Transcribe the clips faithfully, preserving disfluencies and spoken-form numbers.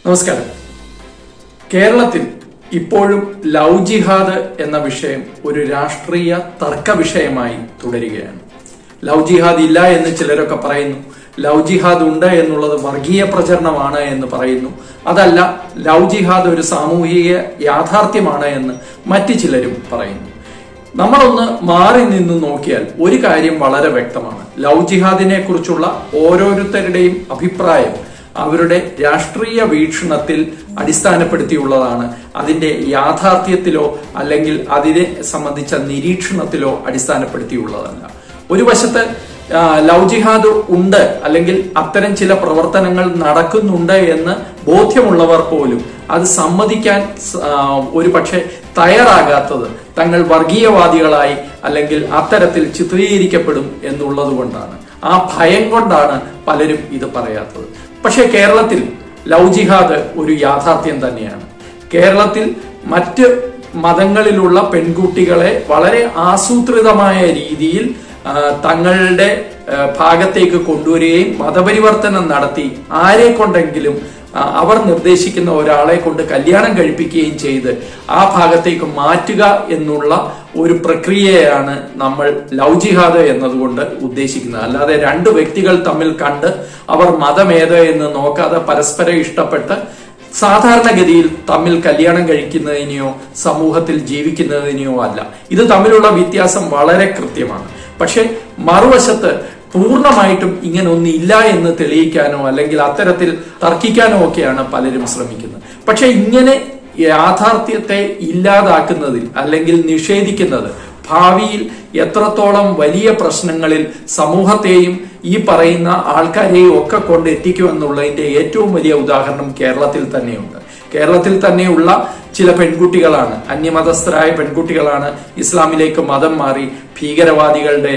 നമസ്കാരം. കേരളത്തിൽ ഇപ്പോഴും ലവ് ജിഹാദ് എന്ന വിഷയം ഒരു രാഷ്ട്രീയ തർക്ക വിഷയമായി തുടരുകയാണ്. ലവ് ജിഹാദ് ഇല്ല എന്ന് ചിലരൊക്കെ പറയുന്നു. ലവ് ജിഹാദ് ഉണ്ട് എന്നുള്ളത് വർഗീയ പ്രചരണമാണ് എന്ന് പറയുന്നു. അതല്ല, ലവ് ജിഹാദ് ഒരു സാമൂഹിക യാഥാർത്ഥ്യമാണ് എന്ന് മറ്റു ചിലരും പറയുന്നു. നമ്മളൊന്ന് മാറി നിന്ന് നോക്കിയാൽ ഒരു കാര്യം വളരെ വ്യക്തമാണ്. ലവ് ജിഹാദിനെ കുറിച്ചുള്ള ഓരോരുത്തരുടെയും അഭിപ്രായം അവരുടെ രാഷ്ട്രീയ വീക്ഷണത്തിൽ അടിസ്ഥാനപ്പെടുത്തിയുള്ളതാണ്. അതിന്റെ യാഥാർത്ഥ്യത്തിലോ അല്ലെങ്കിൽ അതിനെ സംബന്ധിച്ച നിരീക്ഷണത്തിലോ അടിസ്ഥാനപ്പെടുത്തിയുള്ളതല്ല. ഒരു വശത്ത് ലവ് ജിഹാദ് ഉണ്ട് അല്ലെങ്കിൽ അത്തരം ചില പ്രവർത്തനങ്ങൾ നടക്കുന്നുണ്ട് എന്ന് ബോധ്യമുള്ളവർ പോലും അത് സമ്മതിക്കാൻ ഒരു പക്ഷെ തയ്യാറാകാത്തത് തങ്ങൾ വർഗീയവാദികളായി അല്ലെങ്കിൽ അത്തരത്തിൽ ചിത്രീകരിക്കപ്പെടും എന്നുള്ളത് കൊണ്ടാണ്. ആ ഭയം കൊണ്ടാണ് പലരും ഇത് പറയാത്തത്. പക്ഷെ കേരളത്തിൽ ലവ് ജിഹാദ് ഒരു യാഥാർത്ഥ്യം തന്നെയാണ്. കേരളത്തിൽ മറ്റ് മതങ്ങളിലുള്ള പെൺകുട്ടികളെ വളരെ ആസൂത്രിതമായ രീതിയിൽ തങ്ങളുടെ ഭാഗത്തേക്ക് കൊണ്ടുവരികയും മതപരിവർത്തനം നടത്തി ആരെ കൊണ്ടെങ്കിലും അവർ നിർദ്ദേശിക്കുന്ന ഒരാളെ കൊണ്ട് കല്യാണം കഴിപ്പിക്കുകയും ചെയ്ത് ആ ഭാഗത്തേക്ക് മാറ്റുക എന്നുള്ള ഒരു പ്രക്രിയയാണ് നമ്മൾ ലവ് ജിഹാദ് എന്നതുകൊണ്ട് ഉദ്ദേശിക്കുന്നത്. അല്ലാതെ രണ്ട് വ്യക്തികൾ തമ്മിൽ കണ്ട് അവർ മതമേത് എന്ന് നോക്കാതെ പരസ്പരം ഇഷ്ടപ്പെട്ട് സാധാരണഗതിയിൽ തമ്മിൽ കല്യാണം കഴിക്കുന്നതിനെയോ സമൂഹത്തിൽ ജീവിക്കുന്നതിനെയോ അല്ല. ഇത് തമ്മിലുള്ള വ്യത്യാസം വളരെ കൃത്യമാണ്. പക്ഷെ മറുവശത്ത് പൂർണ്ണമായിട്ടും ഇങ്ങനെ ഒന്നില്ല എന്ന് തെളിയിക്കാനോ അല്ലെങ്കിൽ അത്തരത്തിൽ തർക്കിക്കാനോ ഒക്കെയാണ് പലരും ശ്രമിക്കുന്നത്. പക്ഷെ ഇങ്ങനെ യാഥാർത്ഥ്യത്തെ ഇല്ലാതാക്കുന്നതിൽ അല്ലെങ്കിൽ നിഷേധിക്കുന്നത് ഭാവിയിൽ എത്രത്തോളം വലിയ പ്രശ്നങ്ങളിൽ സമൂഹത്തെയും ഈ പറയുന്ന ആൾക്കാരെയും ഒക്കെ കൊണ്ട് എത്തിക്കുമെന്നുള്ളതിന്റെ ഏറ്റവും വലിയ ഉദാഹരണം കേരളത്തിൽ തന്നെയുണ്ട്. കേരളത്തിൽ തന്നെയുള്ള ചില പെൺകുട്ടികളാണ്, അന്യമതസ്ഥരായ പെൺകുട്ടികളാണ് ഇസ്ലാമിലേക്ക് മതം മാറി ഭീകരവാദികളുടെ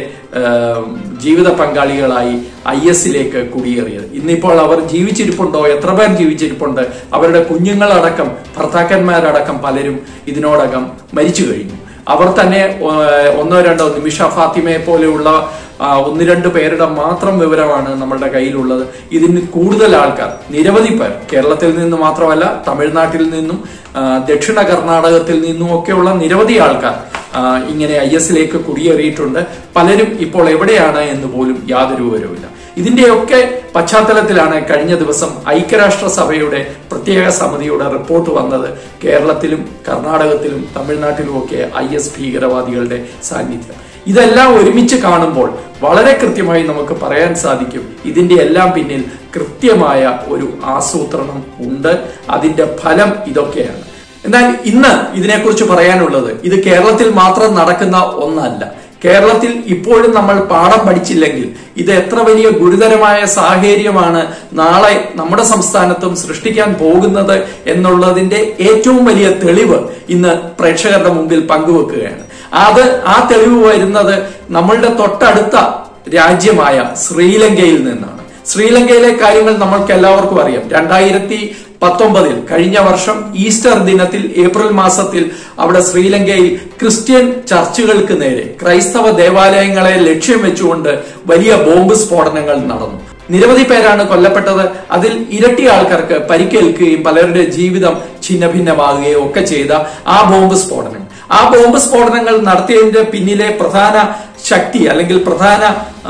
ജീവിത പങ്കാളികളായി ഐ എസിലേക്ക് കുടിയേറിയത്. ഇന്നിപ്പോൾ അവർ ജീവിച്ചിരിപ്പുണ്ടോ, എത്ര പേർ ജീവിച്ചിരിപ്പുണ്ട്? അവരുടെ കുഞ്ഞുങ്ങളടക്കം ഭർത്താക്കന്മാരടക്കം പലരും ഇതിനോടകം മരിച്ചു കഴിഞ്ഞു. അവർ തന്നെ ഒന്നോ രണ്ടോ നിമിഷ ഫാത്തിമയെ പോലെയുള്ള ഒന്ന് രണ്ട് പേരുടെ മാത്രം വിവരമാണ് നമ്മളുടെ കയ്യിലുള്ളത്. ഇതിന് കൂടുതൽ ആൾക്കാർ, നിരവധി പേർ കേരളത്തിൽ നിന്ന് മാത്രമല്ല തമിഴ്നാട്ടിൽ നിന്നും ദക്ഷിണ കർണാടകത്തിൽ നിന്നും ഒക്കെയുള്ള നിരവധി ആൾക്കാർ ഇങ്ങനെ ഐ എസിലേക്ക് കുടിയേറിയിട്ടുണ്ട്. പലരും ഇപ്പോൾ എവിടെയാണ് എന്ന് പോലും യാതൊരു വിവരവുമില്ല. ഇതിന്റെയൊക്കെ പശ്ചാത്തലത്തിലാണ് കഴിഞ്ഞ ദിവസം ഐക്യരാഷ്ട്രസഭയുടെ പ്രത്യേക സമിതിയുടെ റിപ്പോർട്ട് വന്നത്. കേരളത്തിലും കർണാടകത്തിലും തമിഴ്നാട്ടിലും ഒക്കെ ഐ എസ് ഭീകരവാദികളുടെ സാന്നിധ്യം. ഇതെല്ലാം ഒരുമിച്ച് കാണുമ്പോൾ വളരെ കൃത്യമായി നമുക്ക് പറയാൻ സാധിക്കും ഇതിന്റെ എല്ലാം പിന്നിൽ കൃത്യമായ ഒരു ആസൂത്രണം ഉണ്ട്. അതിന്റെ ഫലം ഇതൊക്കെയാണ്. എന്നാൽ ഇന്ന് ഇതിനെക്കുറിച്ച് പറയാനുള്ളത് ഇത് കേരളത്തിൽ മാത്രം നടക്കുന്ന ഒന്നല്ല. കേരളത്തിൽ ഇപ്പോഴും നമ്മൾ പാഠം പഠിച്ചില്ലെങ്കിൽ ഇത് എത്ര വലിയ ഗുരുതരമായ സാഹചര്യമാണ് നാളെ നമ്മുടെ സംസ്ഥാനത്തും സൃഷ്ടിക്കാൻ പോകുന്നത് എന്നുള്ളതിന്റെ ഏറ്റവും വലിയ തെളിവ് ഇന്ന് പ്രേക്ഷകരുടെ മുമ്പിൽ പങ്കുവെക്കുകയാണ്. അത് ആ തെളിവ് വരുന്നത് നമ്മളുടെ തൊട്ടടുത്ത രാജ്യമായ ശ്രീലങ്കയിൽ നിന്നാണ്. ശ്രീലങ്കയിലെ കാര്യങ്ങൾ നമ്മൾക്ക് എല്ലാവർക്കും അറിയാം. രണ്ടായിരത്തി പത്തൊമ്പതിൽ കഴിഞ്ഞ വർഷം ഈസ്റ്റർ ദിനത്തിൽ ഏപ്രിൽ മാസത്തിൽ അവിടെ ശ്രീലങ്കയിൽ ക്രിസ്ത്യൻ ചർച്ചുകൾക്ക് നേരെ, ക്രൈസ്തവ ദേവാലയങ്ങളെ ലക്ഷ്യം വെച്ചുകൊണ്ട് വലിയ ബോംബ് സ്ഫോടനങ്ങൾ നടന്നു. നിരവധി പേരാണ് കൊല്ലപ്പെട്ടത്. അതിൽ ഇരട്ടി ആൾക്കാർക്ക് പരിക്കേൽക്കുകയും പലരുടെ ജീവിതം ഛിന്നഭിന്നമാകുകയും ഒക്കെ ചെയ്ത ആ ബോംബ് സ്ഫോടനങ്ങൾ ആ ബോംബ് സ്ഫോടനങ്ങൾ നടത്തിയതിന്റെ പിന്നിലെ പ്രധാന ശക്തി അല്ലെങ്കിൽ പ്രധാന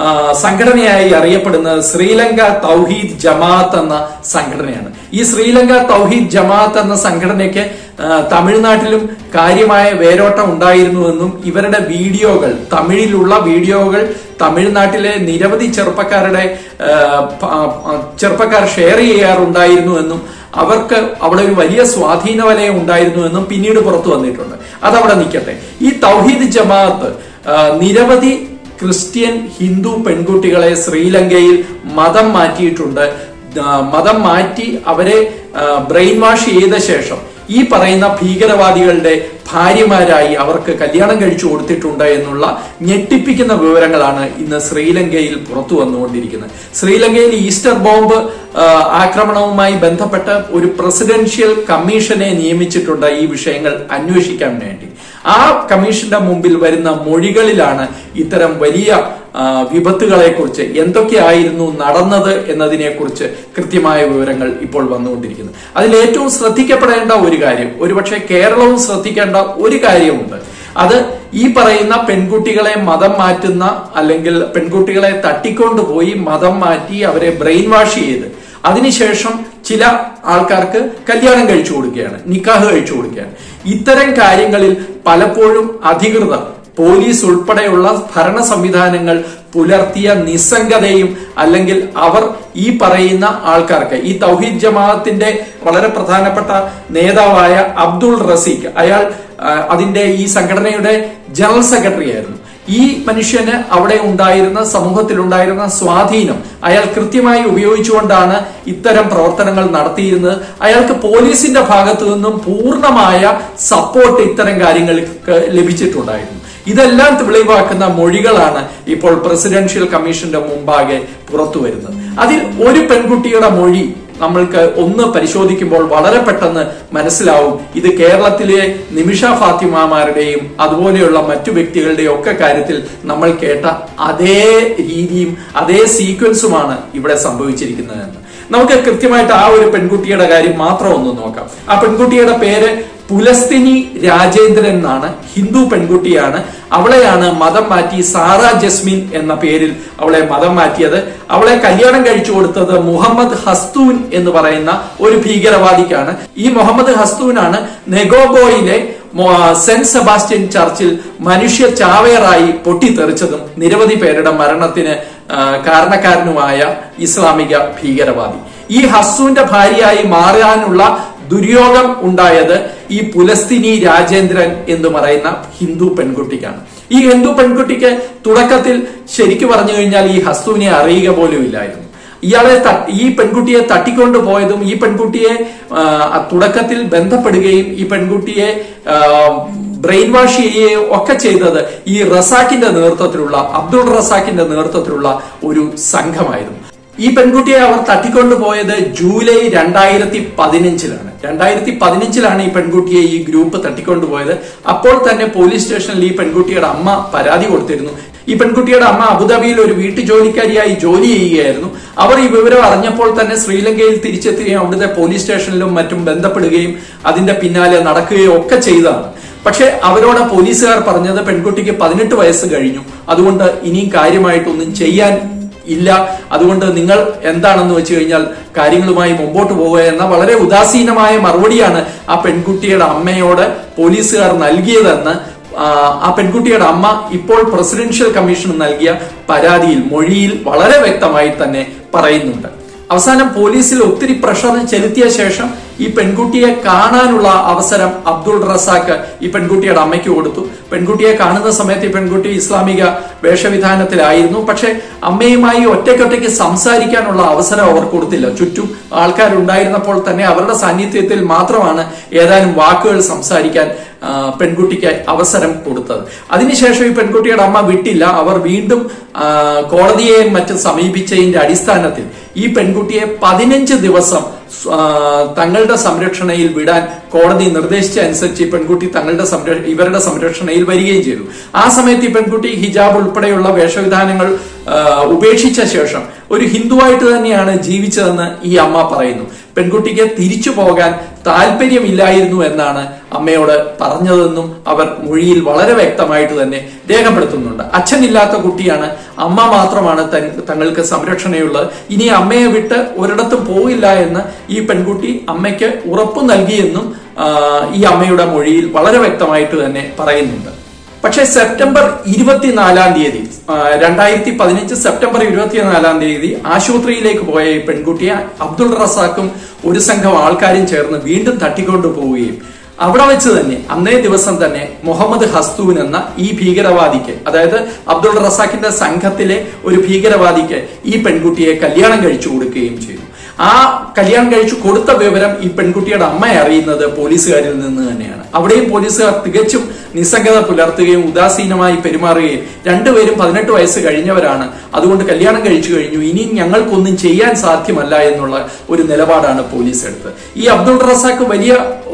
സംഘടനയായി അറിയപ്പെടുന്നത് ശ്രീലങ്ക തൗഹീദ് ജമാഅത്ത് എന്ന സംഘടനയാണ്. ഈ ശ്രീലങ്ക തൗഹീദ് ജമാഅത്ത് എന്ന സംഘടനയ്ക്ക് തമിഴ്നാട്ടിലും കാര്യമായ വേരോട്ടം ഉണ്ടായിരുന്നുവെന്നും ഇവരുടെ വീഡിയോകൾ, തമിഴിലുള്ള വീഡിയോകൾ തമിഴ്നാട്ടിലെ നിരവധി ചെറുപ്പക്കാരുടെ ചെറുപ്പക്കാർ ഷെയർ ചെയ്യാറുണ്ടായിരുന്നുവെന്നും അവർക്ക് അവിടെ ഒരു വലിയ സ്വാധീന വലയം ഉണ്ടായിരുന്നുവെന്നും പിന്നീട് പുറത്തു വന്നിട്ടുണ്ട്. അതവിടെ നിൽക്കട്ടെ. ഈ തൗഹീദ് ജമാഅത്ത് നിരവധി ക്രിസ്ത്യൻ ഹിന്ദു പെൺകുട്ടികളെ ശ്രീലങ്കയിൽ മതം മാറ്റിയിട്ടുണ്ട്. മതം മാറ്റി അവരെ ബ്രെയിൻ വാഷ് ചെയ്ത ശേഷം ഈ പറയുന്ന ഭീകരവാദികളുടെ ഭാര്യമാരായി അവർക്ക് കല്യാണം കഴിച്ചു കൊടുത്തിട്ടുണ്ട് എന്നുള്ള ഞെട്ടിപ്പിക്കുന്ന വിവരങ്ങളാണ് ഇന്ന് ശ്രീലങ്കയിൽ പുറത്തു വന്നുകൊണ്ടിരിക്കുന്നത്. ശ്രീലങ്കയിൽ ഈസ്റ്റർ ബോംബ് ആക്രമണവുമായി ബന്ധപ്പെട്ട് ഒരു പ്രസിഡൻഷ്യൽ കമ്മീഷനെ നിയമിച്ചിട്ടുണ്ട് ഈ വിഷയങ്ങൾ അന്വേഷിക്കാൻ വേണ്ടി. ആ കമ്മീഷന്റെ മുമ്പിൽ വരുന്ന മൊഴികളിലാണ് ഇത്തരം വലിയ വിപത്തുകളെ കുറിച്ച്, എന്തൊക്കെയായിരുന്നു നടന്നത് എന്നതിനെ കുറിച്ച് കൃത്യമായ വിവരങ്ങൾ ഇപ്പോൾ വന്നുകൊണ്ടിരിക്കുന്നു. അതിൽ ഏറ്റവും ശ്രദ്ധിക്കപ്പെടേണ്ട ഒരു കാര്യം, ഒരുപക്ഷെ കേരളവും ശ്രദ്ധിക്കേണ്ട ഒരു കാര്യമുണ്ട്. അത് ഈ പറയുന്ന പെൺകുട്ടികളെ മതം മാറ്റുന്ന അല്ലെങ്കിൽ പെൺകുട്ടികളെ തട്ടിക്കൊണ്ടുപോയി മതം മാറ്റി അവരെ ബ്രെയിൻ വാഷ് ചെയ്ത് അതിനുശേഷം ചില ആൾക്കാർക്ക് കല്യാണം കഴിച്ചു കൊടുക്കുകയാണ്, നിക്കാഹ് കഴിച്ചു കൊടുക്കുകയാണ്. ഇത്തരം കാര്യങ്ങളിൽ പലപ്പോഴും അധികൃതർ, പോലീസ് ഉൾപ്പെടെയുള്ള ഭരണ സംവിധാനങ്ങൾ പുലർത്തിയ നിസ്സംഗതയും അല്ലെങ്കിൽ അവർ ഈ പറയുന്ന ആൾക്കാർക്ക്, ഈ തൗഹീദ് ജമാഅത്തിന്റെ വളരെ പ്രധാനപ്പെട്ട നേതാവായ അബ്ദുൾ റസീഖ്, അയാൾ അതിന്റെ ഈ സംഘടനയുടെ ജനറൽ സെക്രട്ടറി ആയിരുന്നു. ഈ മനുഷ്യന് അവിടെ ഉണ്ടായിരുന്ന സമൂഹത്തിൽ ഉണ്ടായിരുന്ന സ്വാധീനം അയാൾ കൃത്യമായി ഉപയോഗിച്ചുകൊണ്ടാണ് ഇത്തരം പ്രവർത്തനങ്ങൾ നടത്തിയിരുന്നത്. അയാൾക്ക് പോലീസിന്റെ ഭാഗത്തു നിന്നും പൂർണ്ണമായ സപ്പോർട്ട് ഇത്തരം കാര്യങ്ങൾക്ക് ലഭിച്ചിട്ടുണ്ടായിരുന്നു. ഇതെല്ലാം തെളിവാക്കുന്ന മൊഴികളാണ് ഇപ്പോൾ പ്രസിഡൻഷ്യൽ കമ്മീഷന്റെ മുമ്പാകെ പുറത്തു വരുന്നത്. അതിൽ ഒരു പെൺകുട്ടിയുടെ മൊഴി നമ്മൾക്ക് ഒന്ന് പരിശോധിക്കുമ്പോൾ വളരെ പെട്ടെന്ന് മനസ്സിലാവും ഇത് കേരളത്തിലെ നിമിഷ ഫാത്തിമാമാരുടെയും അതുപോലെയുള്ള മറ്റു വ്യക്തികളുടെയും ഒക്കെ കാര്യത്തിൽ നമ്മൾ കേട്ട അതേ രീതിയും അതേ സീക്വൻസുമാണ് ഇവിടെ സംഭവിച്ചിരിക്കുന്നതെന്ന്. നമുക്ക് കൃത്യമായിട്ട് ആ ഒരു പെൺകുട്ടിയുടെ കാര്യം മാത്രം ഒന്ന് നോക്കാം. ആ പെൺകുട്ടിയുടെ പേര് പുലസ്തിനി രാജേന്ദ്രൻ എന്നാണ്. ഹിന്ദു പെൺകുട്ടിയാണ്. അവളെയാണ് മതം മാറ്റി സാറ ജസ്മിൻ എന്ന പേരിൽ അവളെ മതം മാറ്റിയത്. അവളെ കല്യാണം കഴിച്ചു കൊടുത്തത് മുഹമ്മദ് ഹസ്തൂൻ എന്ന് പറയുന്ന ഒരു ഭീകരവാദിക്കാണ്. ഈ മുഹമ്മദ് ഹസ്തൂനാണ് നെഗോഗോയിലെ സെന്റ് സെബാസ്റ്റ്യൻ ചർച്ചിൽ മനുഷ്യ ചാവേറായി പൊട്ടിത്തെറിച്ചതും നിരവധി പേരുടെ മരണത്തിന് കാരണക്കാരനുമായ ഇസ്ലാമിക ഭീകരവാദി. ഈ ഹസ്തൂന്റെ ഭാര്യയായി മാറാനുള്ള ദുര്യോഗം ഉണ്ടായത് ഈ പുലസ്തിനി രാജേന്ദ്രൻ എന്ന് പറയുന്ന ഹിന്ദു പെൺകുട്ടിക്കാണ്. ഈ ഹിന്ദു പെൺകുട്ടിക്ക് തുടക്കത്തിൽ ശരിക്കു പറഞ്ഞു കഴിഞ്ഞാൽ ഈ ഹസ്തൂനെ അറിയുക പോലും ഇല്ലായിരുന്നു. ഇയാളെ ഈ പെൺകുട്ടിയെ തട്ടിക്കൊണ്ടു പോയതും ഈ പെൺകുട്ടിയെ തുടക്കത്തിൽ ബന്ധപ്പെടുകയും ഈ പെൺകുട്ടിയെ ബ്രെയിൻ വാഷ് ചെയ്യുകയും ഒക്കെ ചെയ്തത് ഈ റസാഖിന്റെ നേതൃത്വത്തിലുള്ള അബ്ദുൾ റസാഖിന്റെ നേതൃത്വത്തിലുള്ള ഒരു സംഘമായിരുന്നു. ഈ പെൺകുട്ടിയെ അവർ തട്ടിക്കൊണ്ടുപോയത് ജൂലൈ രണ്ടായിരത്തി പതിനഞ്ചിലാണ്. രണ്ടായിരത്തി പതിനഞ്ചിലാണ് ഈ പെൺകുട്ടിയെ ഈ ഗ്രൂപ്പ് തട്ടിക്കൊണ്ടുപോയത്. അപ്പോൾ തന്നെ പോലീസ് സ്റ്റേഷനിൽ ഈ പെൺകുട്ടിയുടെ അമ്മ പരാതി കൊടുത്തിരുന്നു. ഈ പെൺകുട്ടിയുടെ അമ്മ അബുദാബിയിൽ ഒരു വീട്ടു ജോലിക്കാരിയായി ജോലി ചെയ്യുകയായിരുന്നു. അവർ ഈ വിവരം അറിഞ്ഞപ്പോൾ തന്നെ ശ്രീലങ്കയിൽ തിരിച്ചെത്തുകയും അവിടുത്തെ പോലീസ് സ്റ്റേഷനിലും മറ്റും ബന്ധപ്പെടുകയും അതിന്റെ പിന്നാലെ നടക്കുകയും ഒക്കെ ചെയ്തതാണ്. പക്ഷെ അവരോട് പോലീസുകാർ പറഞ്ഞത് പെൺകുട്ടിക്ക് പതിനെട്ട് വയസ്സ് കഴിഞ്ഞു, അതുകൊണ്ട് ഇനിയും കാര്യമായിട്ടൊന്നും ചെയ്യാൻ ഇല്ല, അതുകൊണ്ട് നിങ്ങൾ എന്താണെന്ന് വെച്ച് കഴിഞ്ഞാൽ കാര്യങ്ങളുമായി മുമ്പോട്ട് പോവുക എന്ന വളരെ ഉദാസീനമായ മറുപടിയാണ് ആ പെൺകുട്ടിയുടെ അമ്മയോട് പോലീസുകാർ നൽകിയതെന്ന് ആ പെൺകുട്ടിയുടെ അമ്മ ഇപ്പോൾ പ്രസിഡൻഷ്യൽ കമ്മീഷന് നൽകിയ പരാതിയിൽ, മൊഴിയിൽ വളരെ വ്യക്തമായി തന്നെ പറയുന്നുണ്ട്. അവസാനം പോലീസിൽ ഒത്തിരി പ്രഷർ ചെലുത്തിയ ശേഷം ഈ പെൺകുട്ടിയെ കാണാനുള്ള അവസരം അബ്ദുൾ റസാഖ് ഈ പെൺകുട്ടിയുടെ അമ്മയ്ക്ക് കൊടുത്തു. പെൺകുട്ടിയെ കാണുന്ന സമയത്ത് ഈ പെൺകുട്ടി ഇസ്ലാമിക വേഷവിധാനത്തിലായിരുന്നു. പക്ഷെ അമ്മയുമായി ഒറ്റയ്ക്കൊറ്റയ്ക്ക് സംസാരിക്കാനുള്ള അവസരം അവർ കൊടുത്തില്ല. ചുറ്റും ആൾക്കാരുണ്ടായിരുന്നപ്പോൾ തന്നെ അവരുടെ സാന്നിധ്യത്തിൽ മാത്രമാണ് ഏതാനും വാക്കുകൾ സംസാരിക്കാൻ പെൺകുട്ടിക്ക് അവസരം കൊടുത്തത്. അതിനുശേഷം ഈ പെൺകുട്ടിയുടെ അമ്മ വിട്ടില്ല. അവർ വീണ്ടും കോടതിയെയും മറ്റും സമീപിച്ചതിന്റെ അടിസ്ഥാനത്തിൽ ഈ പെൺകുട്ടിയെ പതിനഞ്ച് ദിവസം തങ്ങളുടെ സംരക്ഷണയിൽ വിടാൻ കോടതി നിർദ്ദേശിച്ച അനുസരിച്ച് ഈ പെൺകുട്ടി തങ്ങളുടെ ഇവരുടെ സംരക്ഷണയിൽ വരികയും ചെയ്തു. ആ സമയത്ത് ഈ പെൺകുട്ടി ഹിജാബ് ഉൾപ്പെടെയുള്ള വേഷവിധാനങ്ങൾ ഉപേക്ഷിച്ച ശേഷം ഒരു ഹിന്ദുവായിട്ട് തന്നെയാണ് ജീവിച്ചതെന്ന് ഈ അമ്മ പറയുന്നു. പെൺകുട്ടിക്ക് തിരിച്ചു പോകാൻ താല്പര്യമില്ലായിരുന്നു എന്നാണ് അമ്മയോട് പറഞ്ഞതെന്നും അവർ മൊഴിയിൽ വളരെ വ്യക്തമായിട്ട് തന്നെ രേഖപ്പെടുത്തുന്നുണ്ട്. അച്ഛനില്ലാത്ത കുട്ടിയാണ്, അമ്മ മാത്രമാണ് തങ്ങൾക്ക് സംരക്ഷണയുള്ളത്. ഇനി അമ്മയെ വിട്ട് ഒരിടത്തും പോയില്ല എന്ന് ഈ പെൺകുട്ടി അമ്മയ്ക്ക് ഉറപ്പു നൽകിയെന്നും ഈ അമ്മയുടെ മൊഴിയിൽ വളരെ വ്യക്തമായിട്ട് തന്നെ പറയുന്നുണ്ട്. പക്ഷെ സെപ്റ്റംബർ ഇരുപത്തിനാലാം തീയതി രണ്ടായിരത്തി പതിനഞ്ച് സെപ്റ്റംബർ ഇരുപത്തിനാലാം തീയതി ആശുപത്രിയിലേക്ക് പോയ ഈ പെൺകുട്ടിയെ അബ്ദുൾ റസാഖും ഒരു സംഘം ആൾക്കാരും ചേർന്ന് വീണ്ടും തട്ടിക്കൊണ്ടു പോവുകയും അവിടെ വെച്ച് തന്നെ അന്നേ ദിവസം തന്നെ മുഹമ്മദ് ഹസ്തൂൻ എന്ന ഈ ഭീകരവാദിക്ക്, അതായത് അബ്ദുൾ റസാഖിന്റെ സംഘത്തിലെ ഒരു ഭീകരവാദിക്ക് ഈ പെൺകുട്ടിയെ കല്യാണം കഴിച്ചു കൊടുക്കുകയും ചെയ്തു. ആ കല്യാണം കഴിച്ചു കൊടുത്ത വിവരം ഈ പെൺകുട്ടിയുടെ അമ്മ അറിയുന്നത് പോലീസുകാരിൽ നിന്ന് തന്നെയാണ്. അവിടെയും പോലീസുകാർ തികച്ചും നിസ്സംഗത പുലർത്തുകയും ഉദാസീനമായി പെരുമാറുകയും രണ്ടുപേരും പതിനെട്ട് വയസ്സ് കഴിഞ്ഞവരാണ്, അതുകൊണ്ട് കല്യാണം കഴിച്ചു കഴിഞ്ഞു, ഇനിയും ഞങ്ങൾക്കൊന്നും ചെയ്യാൻ സാധ്യമല്ല എന്നുള്ള ഒരു നിലപാടാണ് പോലീസ് എടുത്തത്. ഈ അബ്ദുൾ റസാഖ് വലിയ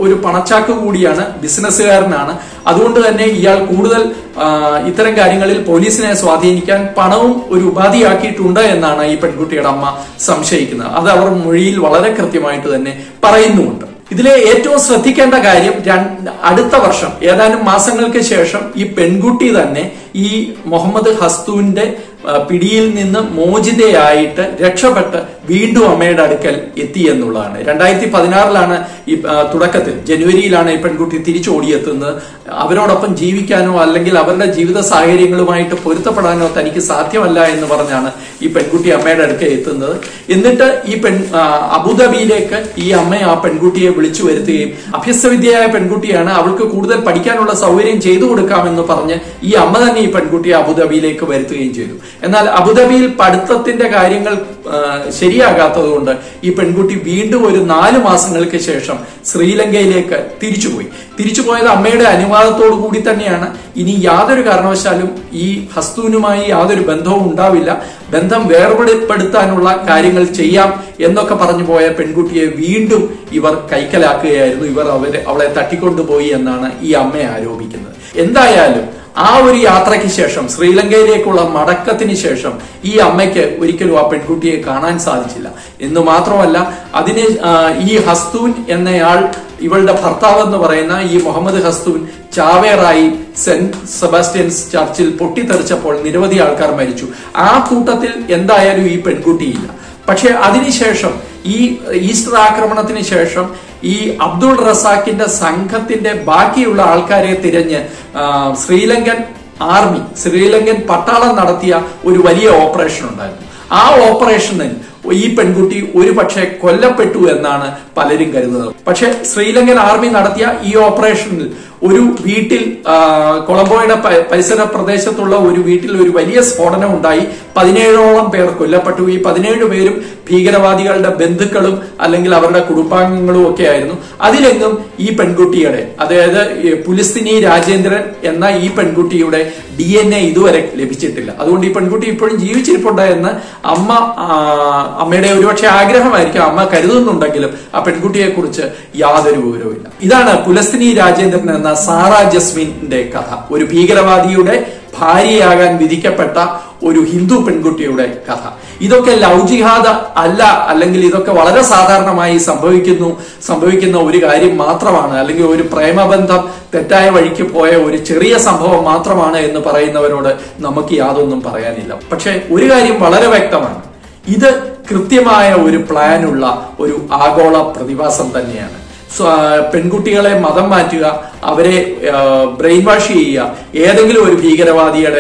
ഒരു പണച്ചാക്ക് കൂടിയാണ്, ബിസിനസ്സുകാരനാണ്. അതുകൊണ്ട് തന്നെ ഇയാൾ കൂടുതൽ ഇത്തരം കാര്യങ്ങളിൽ പോലീസിനെ സ്വാധീനിക്കാൻ പണവും ഒരു ഉപാധിയാക്കിയിട്ടുണ്ട് എന്നാണ് ഈ പെൺകുട്ടിയുടെ അമ്മ സംശയിക്കുന്നത്. അത് അവർ മൊഴിയിൽ വളരെ കൃത്യമായിട്ട് തന്നെ പറയുന്നുമുണ്ട്. ഇതിലെ ഏറ്റവും ശ്രദ്ധിക്കേണ്ട കാര്യം, അടുത്ത വർഷം ഏതാനും മാസങ്ങൾക്ക് ശേഷം ഈ പെൺകുട്ടി തന്നെ ഈ മുഹമ്മദ് ഹസ്തുവിന്റെ പിടിയിൽ നിന്ന് മോചിതയായിട്ട് രക്ഷപ്പെട്ട് വീണ്ടും അമ്മയുടെ അടുക്കൽ എത്തി എന്നുള്ളതാണ്. രണ്ടായിരത്തി പതിനാറിലാണ് ഈ തുടക്കത്തിൽ ജനുവരിയിലാണ് ഈ പെൺകുട്ടി തിരിച്ചോടിയെത്തുന്നത്. അവരോടൊപ്പം ജീവിക്കാനോ അല്ലെങ്കിൽ അവരുടെ ജീവിത സാഹചര്യങ്ങളുമായിട്ട് പൊരുത്തപ്പെടാനോ തനിക്ക് സാധ്യമല്ല എന്ന് പറഞ്ഞാണ് ഈ പെൺകുട്ടി അമ്മയുടെ അടുക്കൽ എത്തുന്നത്. എന്നിട്ട് ഈ പെൺ അബുദാബിയിലേക്ക് ഈ അമ്മ ആ പെൺകുട്ടിയെ വിളിച്ചു വരുത്തുകയും, അഭ്യസ്തവിദ്യയായ പെൺകുട്ടിയാണ്, അവൾക്ക് കൂടുതൽ പഠിക്കാനുള്ള സൗകര്യം ചെയ്തു കൊടുക്കാമെന്ന് പറഞ്ഞ് ഈ അമ്മ തന്നെ ഈ പെൺകുട്ടിയെ അബുദാബിയിലേക്ക് വരുത്തുകയും ചെയ്തു. എന്നാൽ അബുദാബിയിൽ പഠിത്തത്തിന്റെ കാര്യങ്ങൾ ശരിയാകാത്തത് കൊണ്ട് ഈ പെൺകുട്ടി വീണ്ടും ഒരു നാലു മാസങ്ങൾക്ക് ശേഷം ശ്രീലങ്കയിലേക്ക് തിരിച്ചുപോയി. തിരിച്ചുപോയത് അമ്മയുടെ അനുവാദത്തോടു കൂടി തന്നെയാണ്. ഇനി യാതൊരു കാരണവശാലും ഈ ഹസ്തുവിനുമായി യാതൊരു ബന്ധവും ഉണ്ടാവില്ല, ബന്ധം വേർപെടുത്താനുള്ള കാര്യങ്ങൾ ചെയ്യാം എന്നൊക്കെ പറഞ്ഞു പോയ പെൺകുട്ടിയെ വീണ്ടും ഇവർ കൈക്കലാക്കുകയായിരുന്നു. ഇവർ അവരെ അവളെ തട്ടിക്കൊണ്ടുപോയി എന്നാണ് ഈ അമ്മ ആരോപിക്കുന്നത്. എന്തായാലും ആ ഒരു യാത്രയ്ക്ക് ശേഷം, ശ്രീലങ്കയിലേക്കുള്ള മടക്കത്തിന് ശേഷം ഈ അമ്മയ്ക്ക് ഒരിക്കലും ആ പെൺകുട്ടിയെ കാണാൻ സാധിച്ചില്ല എന്ന് മാത്രമല്ല, അതിന് ഈ ഹസ്തുൻ എന്നയാൾ, ഇവളുടെ ഭർത്താവ് എന്ന് പറയുന്ന ഈ മുഹമ്മദ് ഹസ്തുൻ ചാവേറായി സെന്റ് സെബാസ്റ്റ്യൻസ് ചർച്ചിൽ പൊട്ടിത്തെറിച്ചപ്പോൾ നിരവധി ആൾക്കാർ മരിച്ചു. ആ കൂട്ടത്തിൽ എന്തായാലും ഈ പെൺകുട്ടിയില്ല. പക്ഷെ അതിനുശേഷം ഈ ഈസ്റ്റർ ആക്രമണത്തിന് ശേഷം ഈ അബ്ദുൾ റസാഖിന്റെ സംഘത്തിന്റെ ബാക്കിയുള്ള ആൾക്കാരെ തിരഞ്ഞ് ശ്രീലങ്കൻ ആർമി, ശ്രീലങ്കൻ പട്ടാളം നടത്തിയ ഒരു വലിയ ഓപ്പറേഷൻ ഉണ്ടായിരുന്നു. ആ ഓപ്പറേഷനിൽ ഈ പെൺകുട്ടി ഒരു പക്ഷേ കൊല്ലപ്പെട്ടു എന്നാണ് പലരും കരുതുന്നത്. പക്ഷെ ശ്രീലങ്കൻ ആർമി നടത്തിയ ഈ ഓപ്പറേഷനിൽ ഒരു വീട്ടിൽ, കൊളംബോയുടെ പരിസര പ്രദേശത്തുള്ള ഒരു വീട്ടിൽ ഒരു വലിയ സ്ഫോടനം ഉണ്ടായി. പതിനേഴോളം പേർ കൊല്ലപ്പെട്ടു. ഈ പതിനേഴ് പേരും ഭീകരവാദികളുടെ ബന്ധുക്കളും അല്ലെങ്കിൽ അവരുടെ കുടുംബാംഗങ്ങളും ഒക്കെ ആയിരുന്നു. അതിലെങ്ങും ഈ പെൺകുട്ടിയുടെ, അതായത് പുലിസ്തിനി രാജേന്ദ്രൻ എന്ന ഈ പെൺകുട്ടിയുടെ ഡി എൻ എ ഇതുവരെ ലഭിച്ചിട്ടില്ല. അതുകൊണ്ട് ഈ പെൺകുട്ടി ഇപ്പോഴും ജീവിച്ചിരിപ്പുണ്ട് എന്ന് അമ്മ, അമ്മയുടെ ഒരുപക്ഷെ ആഗ്രഹമായിരിക്കും, അമ്മ കരുതുന്നുണ്ടെങ്കിലും ആ പെൺകുട്ടിയെ കുറിച്ച് യാതൊരു വിവരവുമില്ല. ഇതാണ് പുലസ്തിനി രാജേന്ദ്രൻ എന്ന സാറ ജസ്മിന്റെ കഥ. ഒരു ഭീകരവാദിയുടെ ഭാര്യയാകാൻ വിധിക്കപ്പെട്ട ഒരു ഹിന്ദു പെൺകുട്ടിയുടെ കഥ. ഇതൊക്കെ ലവ് ജിഹാദ് അല്ല, അല്ലെങ്കിൽ ഇതൊക്കെ വളരെ സാധാരണമായി സംഭവിക്കുന്നു സംഭവിക്കുന്ന ഒരു കാര്യം മാത്രമാണ്, അല്ലെങ്കിൽ ഒരു പ്രേമബന്ധം തെറ്റായ വഴിക്ക് പോയ ഒരു ചെറിയ സംഭവം മാത്രമാണ് എന്ന് പറയുന്നവരോട് നമുക്ക് യാതൊന്നും പറയാനില്ല. പക്ഷെ ഒരു കാര്യം വളരെ വ്യക്തമാണ്, ഇത് കൃത്യമായ ഒരു പ്ലാനുള്ള ഒരു ആഗോള പ്രതിഭാസം തന്നെയാണ്. പെൺകുട്ടികളെ മതം മാറ്റുക, അവരെ ബ്രെയിൻ വാഷ് ചെയ്യുക, ഏതെങ്കിലും ഒരു ഭീകരവാദിയുടെ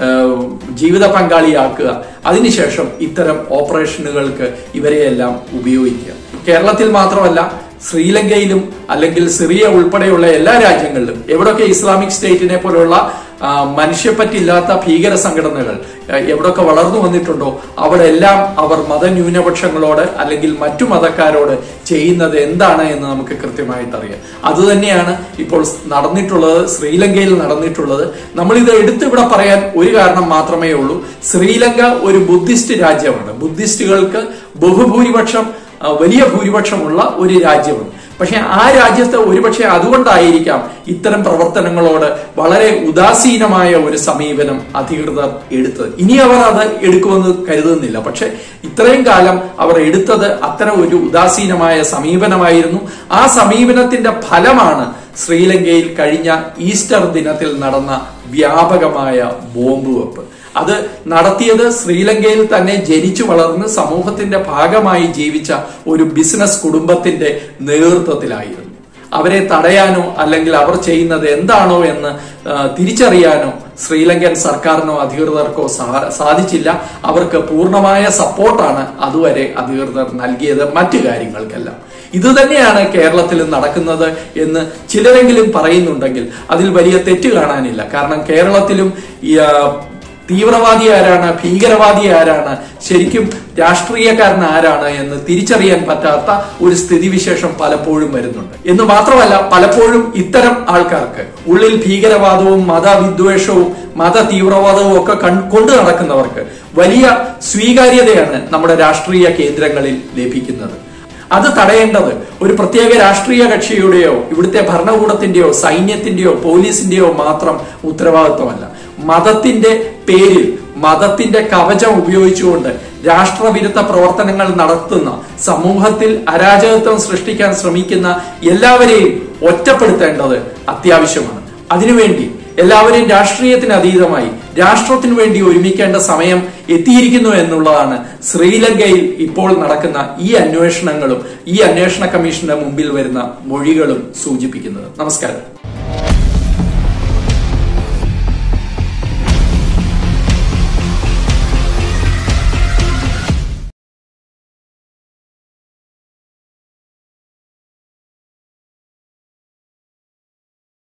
ജീവിത പങ്കാളിയാക്കുക, അതിനുശേഷം ഇത്തരം ഓപ്പറേഷനുകൾക്ക് ഇവരെയെല്ലാം ഉപയോഗിക്കുക. കേരളത്തിൽ മാത്രമല്ല, ശ്രീലങ്കയിലും അല്ലെങ്കിൽ സിറിയ ഉൾപ്പെടെയുള്ള എല്ലാ രാജ്യങ്ങളിലും എവിടൊക്കെ ഇസ്ലാമിക് സ്റ്റേറ്റിനെ പോലുള്ള മനുഷ്യപ്പറ്റില്ലാത്ത ഭീകര സംഘടനകൾ എവിടൊക്കെ വളർന്നു വന്നിട്ടുണ്ടോ അവിടെ എല്ലാം അവർ മതന്യൂനപക്ഷങ്ങളോട് അല്ലെങ്കിൽ മറ്റു മതക്കാരോട് ചെയ്യുന്നത് എന്താണ് എന്ന് നമുക്ക് കൃത്യമായിട്ട് അറിയാം. അതുതന്നെയാണ് ഇപ്പോൾ നടന്നിട്ടുള്ളത്, ശ്രീലങ്കയിൽ നടന്നിട്ടുള്ളത്. നമ്മളിത് എടുത്തിവിടെ പറയാൻ ഒരു കാരണം മാത്രമേ ഉള്ളൂ. ശ്രീലങ്ക ഒരു ബുദ്ധിസ്റ്റ് രാജ്യമാണ്. ബുദ്ധിസ്റ്റുകൾക്ക് ബഹുഭൂരിപക്ഷം, വലിയ ഭൂരിപക്ഷമുള്ള ഒരു രാജ്യമാണ്. പക്ഷെ ആ രാജ്യത്ത് ഒരുപക്ഷെ അതുകൊണ്ടായിരിക്കാം ഇത്തരം പ്രവർത്തനങ്ങളോട് വളരെ ഉദാസീനമായ ഒരു സമീപനം അധികൃതർ എടുത്തത്. ഇനി അവർ അത് എടുക്കുമെന്ന് കരുതുന്നില്ല. പക്ഷെ ഇത്രയും കാലം അവർ എടുത്തത് അത്തരം ഒരു ഉദാസീനമായ സമീപനമായിരുന്നു. ആ സമീപനത്തിന്റെ ഫലമാണ് ശ്രീലങ്കയിൽ കഴിഞ്ഞ ഈസ്റ്റർ ദിനത്തിൽ നടന്ന വ്യാപകമായ ബോംബ് വെപ്പ്. അത് നടത്തിയത് ശ്രീലങ്കയിൽ തന്നെ ജനിച്ചു വളർന്ന് സമൂഹത്തിന്റെ ഭാഗമായി ജീവിച്ച ഒരു ബിസിനസ് കുടുംബത്തിന്റെ നേതൃത്വത്തിലായിരുന്നു. അവരെ തടയാനോ അല്ലെങ്കിൽ അവർ ചെയ്യുന്നത് എന്താണോ എന്ന് തിരിച്ചറിയാനോ ശ്രീലങ്കൻ സർക്കാരിനോ അധികൃതർക്കോ സാധിച്ചില്ല. അവർക്ക് പൂർണ്ണമായ സപ്പോർട്ടാണ് അതുവരെ അധികൃതർ നൽകിയത് മറ്റു കാര്യങ്ങൾക്കെല്ലാം. ഇത് തന്നെയാണ് കേരളത്തിൽ നടക്കുന്നത് എന്ന് ചിലരെങ്കിലും പറയുന്നുണ്ടെങ്കിൽ അതിൽ വലിയ തെറ്റ് കാണാനില്ല. കാരണം കേരളത്തിലും തീവ്രവാദി ആരാണ്, ഭീകരവാദി ആരാണ്, ശരിക്കും രാഷ്ട്രീയക്കാരൻ ആരാണ് എന്ന് തിരിച്ചറിയാൻ പറ്റാത്ത ഒരു സ്ഥിതിവിശേഷം പലപ്പോഴും വരുന്നുണ്ട്. എന്ന് മാത്രമല്ല, പലപ്പോഴും ഇത്തരം ആൾക്കാർക്ക് ഉള്ളിൽ ഭീകരവാദവും മതവിദ്വേഷവും മത തീവ്രവാദവും ഒക്കെ കൊണ്ടു നടക്കുന്നവർക്ക് വലിയ സ്വീകാര്യതയാണ് നമ്മുടെ രാഷ്ട്രീയ കേന്ദ്രങ്ങളിൽ ലഭിക്കുന്നത്. അത് തടയേണ്ടത് ഒരു പ്രത്യേക രാഷ്ട്രീയ കക്ഷിയുടെയോ ഇവിടുത്തെ ഭരണകൂടത്തിന്റെയോ സൈന്യത്തിന്റെയോ പോലീസിന്റെയോ മാത്രം ഉത്തരവാദിത്വമല്ല. മതത്തിന്റെ പേരിൽ മതത്തിന്റെ കവചം ഉപയോഗിച്ചുകൊണ്ട് രാഷ്ട്രവിരുദ്ധ പ്രവർത്തനങ്ങൾ നടത്തുന്ന, സമൂഹത്തിൽ അരാജകത്വം സൃഷ്ടിക്കാൻ ശ്രമിക്കുന്ന എല്ലാവരെയും ഒറ്റപ്പെടുത്തേണ്ടത് അത്യാവശ്യമാണ്. അതിനുവേണ്ടി എല്ലാവരെയും രാഷ്ട്രീയത്തിന് അതീതമായി രാഷ്ട്രത്തിനു വേണ്ടി ഒരുമിക്കേണ്ട സമയം എത്തിയിരിക്കുന്നു എന്നുള്ളതാണ് ശ്രീലങ്കയിൽ ഇപ്പോൾ നടക്കുന്ന ഈ അന്വേഷണങ്ങളും ഈ അന്വേഷണ കമ്മീഷന്റെ മുമ്പിൽ വരുന്ന മൊഴികളും സൂചിപ്പിക്കുന്നത്. നമസ്കാരം.